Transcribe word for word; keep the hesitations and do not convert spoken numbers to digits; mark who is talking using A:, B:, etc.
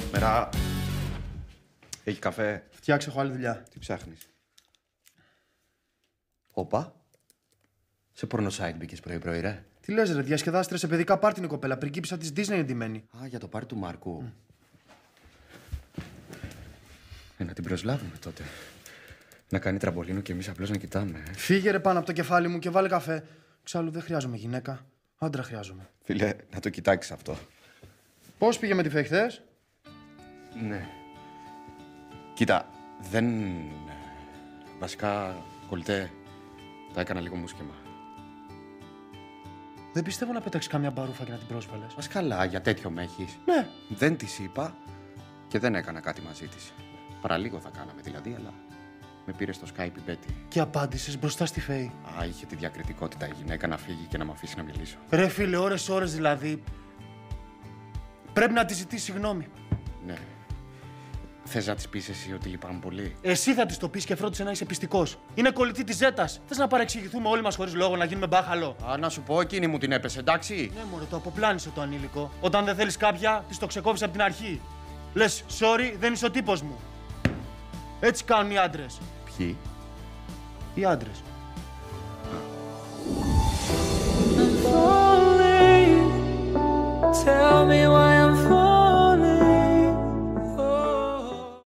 A: Μερά. Έχει καφέ.
B: Φτιάξε, έχω άλλη δουλειά.
A: Τι ψάχνεις? Όπα. Σε πορνο site μπήκες πρωί-πρωί, ρε.
B: Τι λες, ρε, διασκεδάστρια σε παιδικά πάρτι είναι η κοπέλα. Πριγκίπισσα της Disney εντυμένη.
A: Α, για το πάρτι του Μάρκου. Mm. Ε, να την προσλάβουμε τότε. Να κάνει τραμπολίνο και εμείς απλώς να κοιτάμε. Ε.
B: Φύγε ρε πάνω από το κεφάλι μου και βάλε καφέ. Ξάλλου δεν χρειάζομαι γυναίκα. Άντρα χρειάζομαι.
A: Φίλε, να το κοιτάξεις αυτό.
B: Πώς πήγε με τη Φέη χθες?
A: Ναι. Κοίτα, δεν... Βασικά, κολλητέ, τα έκανα λίγο μουσκεμα.
B: Δεν πιστεύω να πέταξε καμιά μπαρούφα και να την πρόσβαλες.
A: Μας καλά, για τέτοιο με έχεις.
B: Ναι.
A: Δεν της είπα και δεν έκανα κάτι μαζί της. Παραλίγο θα κάναμε δηλαδή, αλλά με πήρε στο Skype η Μπέτη.
B: Και απάντησες μπροστά στη Φέη.
A: Α, είχε τη διακριτικότητα η γυναίκα να φύγει και να με αφήσει να μιλήσω.
B: Ρε φίλε, ώρες ώρες δηλαδή. Πρέπει να τη ζητήσει συγγνώμη.
A: Ναι. Θες να της πεις εσύ ότι λυπάμαι πολύ?
B: Εσύ θα της το πεις και φρόντισε να είσαι πιστικός. Είναι κολλητή της Ζέτας. Θες να παρεξηγηθούμε όλοι μας χωρίς λόγο, να γίνουμε μπάχαλο?
A: Α, να σου πω, εκείνη μου την έπεσε, εντάξει.
B: Ναι, μωρέ, το αποπλάνησε το ανήλικο. Όταν δεν θέλεις κάποια, της το ξεκόβεις από την αρχή. Λες, sorry, δεν είσαι ο τύπος μου. Έτσι κάνουν οι άντρες.
A: Ποιοι?
B: Οι άντρες.